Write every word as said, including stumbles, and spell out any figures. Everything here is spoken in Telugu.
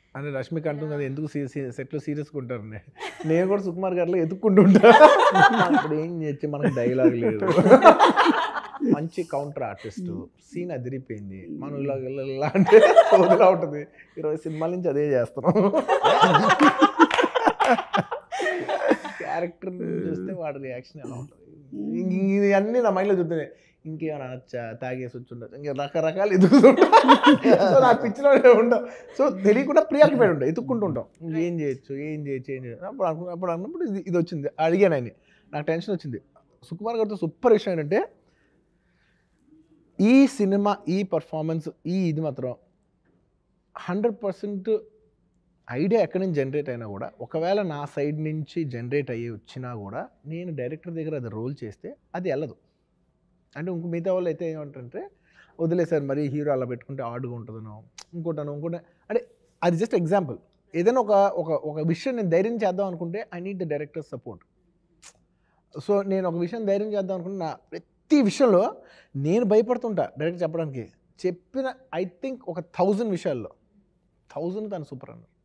అని రష్మిక అంటుంది కదా, ఎందుకు సెట్లో సీరియస్గా ఉంటారు. నేను కూడా సుకుమార్ గారిలో ఎత్తుక్కుంటుంటా. ఇప్పుడు ఏం చేయొచ్చు, మనకు డైలాగ్ లేదు, మంచి కౌంటర్ ఆర్టిస్ట్, సీన్ అదిరిపోయింది, మనం ఇలా ఇలా అంటే సోదిలా ఉంటుంది. ఇరవై సినిమాల నుంచి అదే చేస్తున్నాం. క్యారెక్టర్ చూస్తే వాడి రియాక్షన్ ఎలా ఉంటుంది, ఇది అన్నీ నా మైండ్లో చూస్తున్నాయి. ఇంకేమైనా అనొచ్చా, తాగేసి వచ్చి ఉండదు, ఇంకా రకరకాలు ఎదుగుతుంటా. సో నాకు పిచ్చిలో ఉండవు. సో తెలియకుండా ప్రియాకిపోయి ఉంటాం, ఎత్తుక్కుంటుంటాం, ఏం చేయొచ్చు ఏం చేయొచ్చు ఏం చేయొచ్చు. అప్పుడు అను అప్పుడు అన్నప్పుడు ఇది ఇది వచ్చింది, అడిగాను ఆయన, నాకు టెన్షన్ వచ్చింది. సుకుమార్ గారితో సూపర్ విషయం ఏంటంటే, ఈ సినిమా ఈ పర్ఫార్మెన్స్ ఈ ఇది మాత్రం హండ్రెడ్ పర్సెంట్ ఐడియా ఎక్కడి నుంచి జనరేట్ అయినా కూడా, ఒకవేళ నా సైడ్ నుంచి జనరేట్ అయ్యి వచ్చినా కూడా, నేను డైరెక్టర్ దగ్గర అది రోల్ చేస్తే అది వెళ్ళదు. అంటే ఇంకో మిగతా వాళ్ళు అయితే ఏమంటారంటే, వదిలేసారు మరి హీరో అలా పెట్టుకుంటే ఆడుగా ఉంటుందనో ఇంకోటనో ఇంకోటి, అంటే అది జస్ట్ ఎగ్జాంపుల్. ఏదైనా ఒక ఒక ఒక విషయం నేను ధైర్యం చేద్దాం అనుకుంటే I need the director support. So నేను ఒక విషయం ధైర్యం చేద్దాం అనుకుంటే, నా ప్రతి విషయంలో నేను భయపడుతుంటా డైరెక్ట్ చెప్పడానికి. చెప్పిన ఐ థింక్ ఒక థౌజండ్ విషయాల్లో థౌజండ్ తను సూపర్ అన్నారు.